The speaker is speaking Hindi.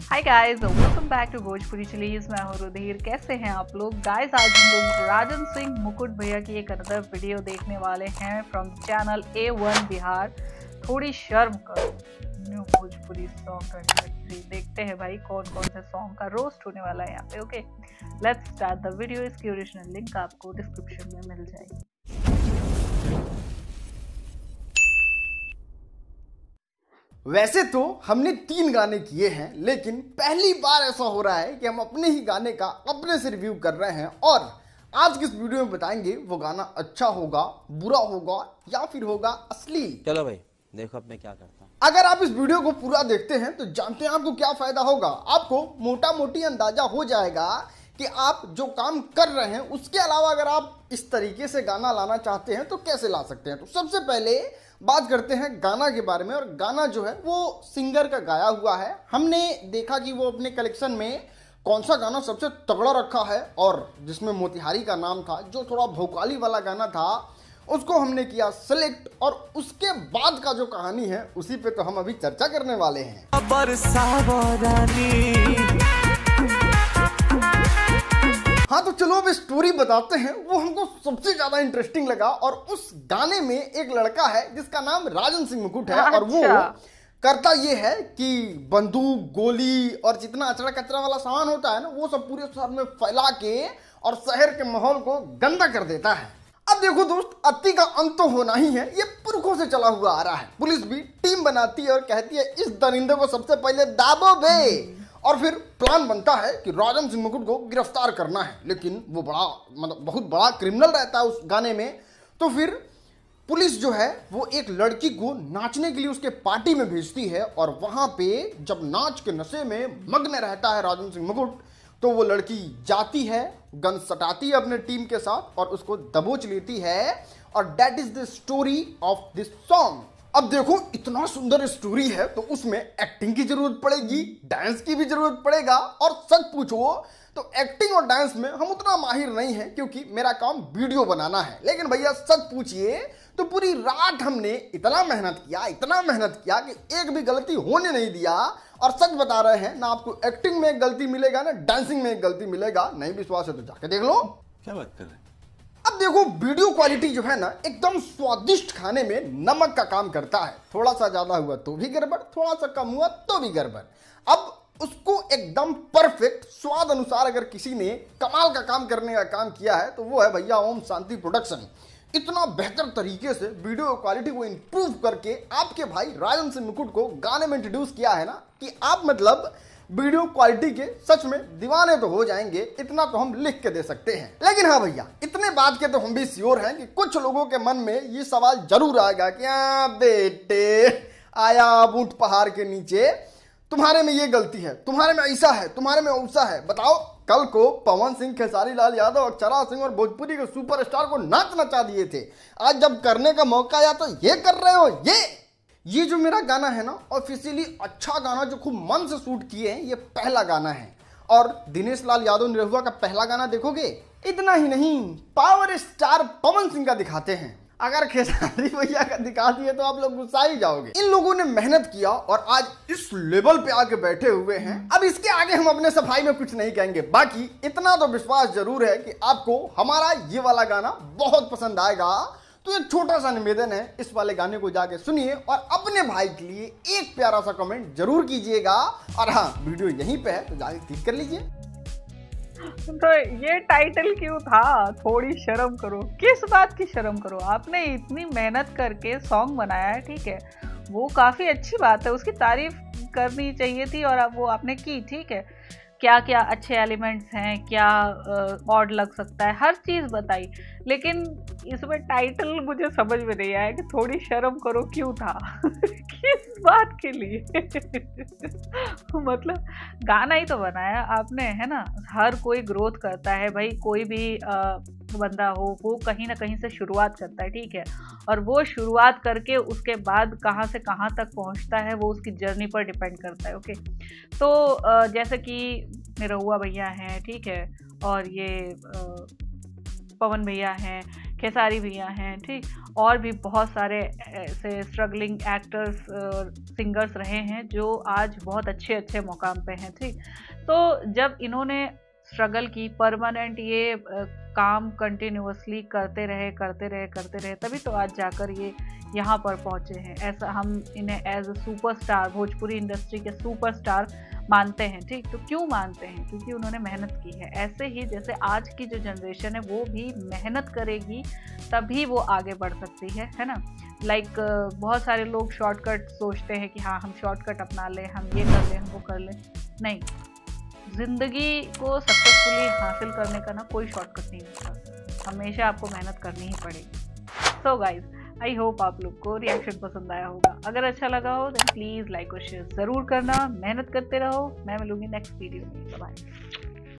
Hi guys, welcome back to Bhojpuri chillies. मैं हूँ रुधिर। कैसे हैं आप लोग गाइस? आज हम लोग राजन सिंह मुकुट भैया की एक अनदर वीडियो देखने वाले हैं फ्रॉम चैनल A1 बिहार। थोड़ी शर्म करो, न्यू भोजपुरी सॉन्ग का देखते हैं भाई कौन कौन से सॉन्ग का रोस्ट होने वाला है यहाँ पे। Okay, let's start the video. इसकी ओरिजिनल लिंक आपको डिस्क्रिप्शन में मिल जाएगी। वैसे तो हमने 3 गाने किए हैं, लेकिन पहली बार ऐसा हो रहा है कि हम अपने ही गाने का अपने से रिव्यू कर रहे हैं और आज की इस वीडियो में बताएंगे वो गाना अच्छा होगा, बुरा होगा या फिर होगा अश्लील। चलो भाई देखो अब मैं क्या करता हूँ। अगर आप इस वीडियो को पूरा देखते हैं तो जानते हैं आपको क्या फायदा होगा। आपको मोटा मोटी अंदाजा हो जाएगा कि आप जो काम कर रहे हैं उसके अलावा अगर आप इस तरीके से गाना लाना चाहते हैं तो कैसे ला सकते हैं। तो सबसे पहले बात करते हैं गाना के बारे में। और गाना जो है वो सिंगर का गाया हुआ है। हमने देखा कि वो अपने कलेक्शन में कौन सा गाना सबसे तगड़ा रखा है और जिसमें मोतिहारी का नाम था, जो थोड़ा भोकाली वाला गाना था, उसको हमने किया सिलेक्ट। और उसके बाद का जो कहानी है उसी पे तो हम अभी चर्चा करने वाले हैं। हाँ तो चलो अब स्टोरी बताते हैं। वो हमको सबसे ज्यादा इंटरेस्टिंग लगा। और उस गाने में एक लड़का है जिसका नाम राजन सिंह मुकुट है। और वो करता ये है कि बंदूक, गोली और जितना अचड़ा कचरा वाला सामान होता है ना, वो सब पूरे शहर में फैला के और शहर के माहौल को गंदा कर देता है। अब देखो दोस्त, अति का अंत तो होना ही है। ये पुरखों से चला हुआ आ रहा है। पुलिस भी टीम बनाती है और कहती है इस दरिंदे को सबसे पहले दाबो बे। और फिर प्लान बनता है कि राजन सिंह मुकुट को गिरफ्तार करना है। लेकिन वो बहुत बड़ा क्रिमिनल रहता है उस गाने में। तो फिर पुलिस जो है वो एक लड़की को नाचने के लिए उसके पार्टी में भेजती है। और वहां पे जब नाच के नशे में मग्न रहता है राजन सिंह मुकुट, तो वो लड़की जाती है, गन सटाती है अपने टीम के साथ और उसको दबोच लेती है। और that is the story of this song. अब देखो, इतना सुंदर स्टोरी है तो उसमें एक्टिंग की जरूरत पड़ेगी, डांस की भी जरूरत पड़ेगा। और सच पूछो तो एक्टिंग और डांस में हम उतना माहिर नहीं है, क्योंकि मेरा काम वीडियो बनाना है। लेकिन भैया सच पूछिए तो पूरी रात हमने इतना मेहनत किया कि एक भी गलती होने नहीं दिया। और सच बता रहे हैं ना, आपको एक्टिंग में एक गलती मिलेगा ना डांसिंग में एक गलती मिलेगा। नहीं विश्वास है तो जाके देख लो। क्या बात कर रहे हैं? अब देखो, वीडियो क्वालिटी जो है ना, एकदम स्वादिष्ट खाने में नमक का काम करता है। थोड़ा सा ज्यादा हुआ तो भी गड़बड़, थोड़ा सा कम हुआ तो भी गड़बड़। अब उसको एकदम परफेक्ट स्वाद अनुसार अगर किसी ने कमाल का काम करने का काम किया है तो वो है भैया ओम शांति प्रोडक्शन। इतना बेहतर तरीके से वीडियो क्वालिटी को इंप्रूव करके आपके भाई राजन सिंह मुकुट को गाने में इंट्रोड्यूस किया है ना, कि आप मतलब वीडियो क्वालिटी के सच में दीवाने तो हो जाएंगे। इतना तो हम लिख के दे सकते हैं। लेकिन हाँ भैया, इतने बात के तो हम भी श्योर हैं कि कुछ लोगों के मन में ये सवाल जरूर आएगा कि बेटे आया ऊंट पहाड़ के नीचे, तुम्हारे में ये गलती है, तुम्हारे में ऐसा है, तुम्हारे में वैसा है। बताओ, कल को पवन सिंह, खेसारी लाल यादव, अक्षरा सिंह और भोजपुरी के सुपरस्टार को नाच नचा दिए थे। आज जब करने का मौका आया तो ये कर रहे हो। ये जो मेरा गाना है ना, ऑफिशियली अच्छा गाना जो खूब मन से शूट किए हैं, ये पहला गाना है। और दिनेश लाल यादव निरहुआ का पहला गाना देखोगे, इतना ही नहीं, पावर स्टार पवन सिंह का दिखाते हैं। अगर खेसारी भैया का दिखा दिए तो आप लोग गुस्सा ही जाओगे। इन लोगों ने मेहनत किया और आज इस लेवल पे आके बैठे हुए हैं। अब इसके आगे हम अपने सफाई में कुछ नहीं कहेंगे। बाकी इतना तो विश्वास जरूर है कि आपको हमारा ये वाला गाना बहुत पसंद आएगा। तो एक छोटा सा निवेदन है, इस वाले गाने को जाके सुनिए और अपने भाई के लिए एक प्यारा सा कमेंट जरूर कीजिएगा। और हाँ, वीडियो यहीं पे है तो जाके क्लिक कर लीजिए। तो ये टाइटल क्यों था? थोड़ी शर्म करो। किस बात की शर्म करो? आपने इतनी मेहनत करके सॉन्ग बनाया है, ठीक है, वो काफी अच्छी बात है, उसकी तारीफ करनी चाहिए थी और अब वो आपने की, ठीक है। क्या क्या अच्छे एलिमेंट्स हैं, क्या ऑड लग सकता है, हर चीज़ बताई। लेकिन इसमें टाइटल मुझे समझ में नहीं आया कि थोड़ी शर्म करो क्यों था। किस बात के लिए? मतलब गाना ही तो बनाया आपने, है ना। हर कोई ग्रोथ करता है भाई, कोई भी बंदा हो वो कहीं ना कहीं से शुरुआत करता है, ठीक है। और वो शुरुआत करके उसके बाद कहाँ से कहाँ तक पहुँचता है वो उसकी जर्नी पर डिपेंड करता है। ओके, तो जैसे कि निरहुआ भैया हैं, ठीक है, और ये पवन भैया हैं, खेसारी भैया हैं, ठीक, और भी बहुत सारे ऐसे स्ट्रगलिंग एक्टर्स सिंगर्स रहे हैं जो आज बहुत अच्छे अच्छे मुकाम पे हैं, ठीक। तो जब इन्होंने स्ट्रगल की, परमानेंट ये काम कंटिन्यूअसली करते रहे तभी तो आज जाकर ये यहाँ पर पहुँचे हैं। ऐसा हम इन्हें as a superstar, Bhojpuri industry के सुपरस्टार मानते हैं, ठीक। तो क्यों मानते हैं? क्योंकि उन्होंने मेहनत की है। ऐसे ही जैसे आज की जो जनरेशन है वो भी मेहनत करेगी तभी वो आगे बढ़ सकती है ना। लाइक बहुत सारे लोग शॉर्टकट सोचते हैं कि हाँ हम शॉर्टकट अपना लें, हम ये कर लें, हम वो कर लें। नहीं, जिंदगी को सक्सेसफुली हासिल करने का ना कोई शॉर्टकट नहीं होता, हमेशा आपको मेहनत करनी ही पड़ेगी। सो गाइज, आई होप आप लोग को रिएक्शन पसंद आया होगा। अगर अच्छा लगा हो देन प्लीज़ लाइक और शेयर ज़रूर करना। मेहनत करते रहो। मैं मिलूंगी नेक्स्ट वीडियो में। बाय।